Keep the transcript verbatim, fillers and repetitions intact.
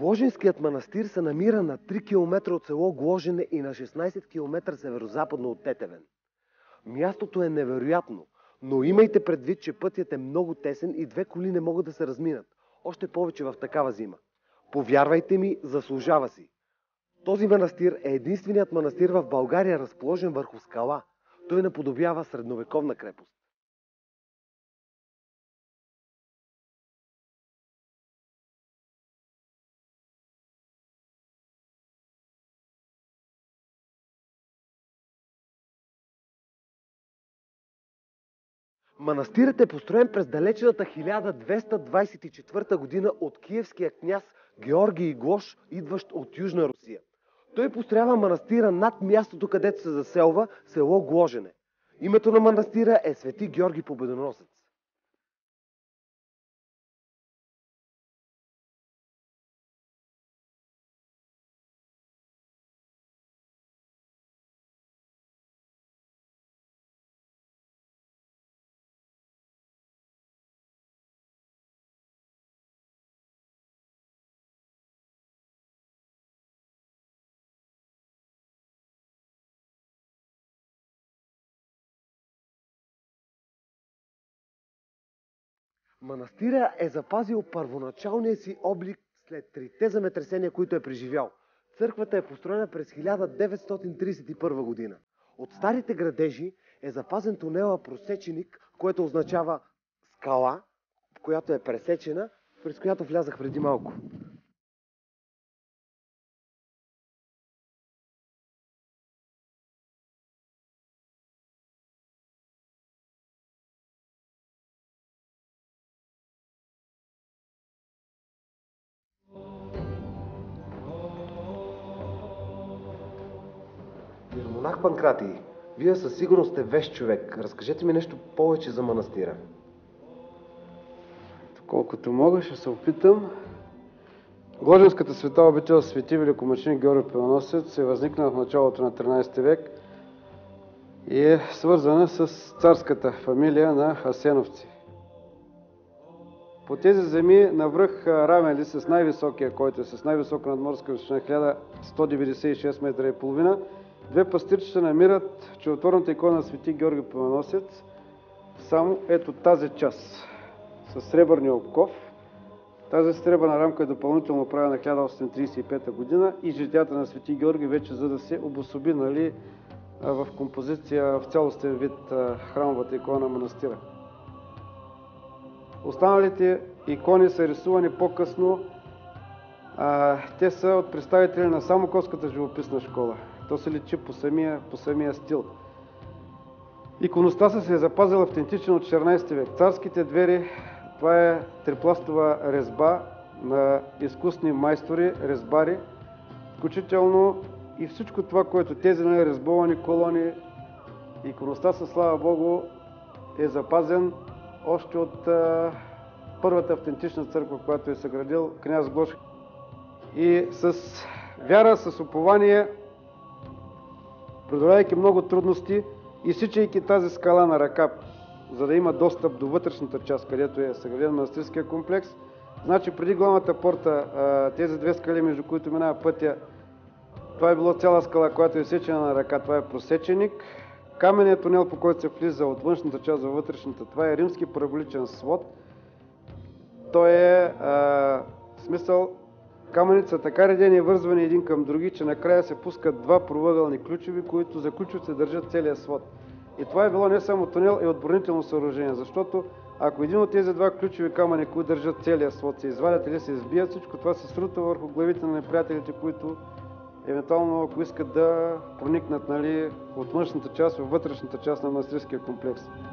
Гложенският манастир се намира на три километра от село Гложене и на шестнайсет километра северозападно от Тетевен. Мястото е невероятно, но имайте предвид, че пътят е много тесен и две коли не могат да се разминат, още повече в такава зима. Повярвайте ми, заслужава си. Този манастир е единственият манастир в България, разположен върху скала. Той наподобява средновековна крепост. Манастирът е построен през далечната хиляда двеста двайсет и четвърта година от киевския княз Георгий Глош, идващ от Южна Русия. Той построява манастира над мястото, където се заселва село Гложене. Името на манастира е Свети Георги Победоносец. Манастира е запазил първоначалния си облик след трите земетресения, които е преживял. Църквата е построена през хиляда деветстотин трийсет и първа година. От старите градежи е запазен тунела Просеченик, което означава скала, която е пресечена, през която влязах преди малко. Иеромонах Панкратий, вие със сигурност сте вещ човек. Разкажете ми нещо повече за манастира. Колкото мога, ще се опитам. Гложенската света обител Свети великомъченик Георги Победоносец е възникнала в началото на тринайсети век и е свързана с царската фамилия на Асеновци. По тези земи навръх равен ли с най-високия, който е с най-висока надморска височина хиляда сто деветдесет и шест метра и половина, две пастирчета намират чудотворната икона на Свети Георги Победоносец, само ето тази част, с сребърния обков. Тази сребърна рамка е допълнително правена на хиляда осемстотин трийсет и пета година и житията на Свети Георги вече за да се обособи, нали, в композиция, в цялостен вид храмовата икона на манастира. Останалите икони са рисувани по-късно. Те са от представители на Самоковската живописна школа. То се личи по самия, по самия стил. Иконостасът се е запазил автентичен от четиринайсети век. Царските двери, това е трипластова резба на изкусни майстори, резбари, включително и всичко това, което тези на резбовани колони. Иконостасът, слава Богу, е запазен още от а, първата автентична църква, която е съградил княз Глош. И с вяра, с упование, преодолявайки много трудности, изсичайки тази скала на ръка, за да има достъп до вътрешната част, където е съграден манастирския комплекс. Значи преди главната порта, тези две скали, между които минава пътя, това е било цяла скала, която е изсечена на ръка, това е Просеченик. Каменният тунел, по който се влиза от външната част във вътрешната, това е римски параболичен свод. Той е а, смисъл, камъните са така редени и вързвани един към други, че накрая се пускат два провъгълни ключови, които за ключовете държат целия свод. И това е било не само тунел, и отбранително съоръжение, защото ако един от тези два ключови камъни, които държат целия свод, се извадят или се избият, всичко това се срута върху главите на неприятелите, които евентуално, ако искат да проникнат, нали, от външната част във вътрешната част на манастирския комплекс.